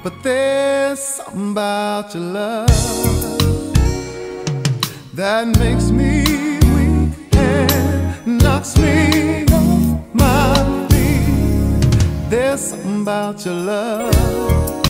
but there's something about your love that makes me weak and knocks me off my feet. There's something about your love.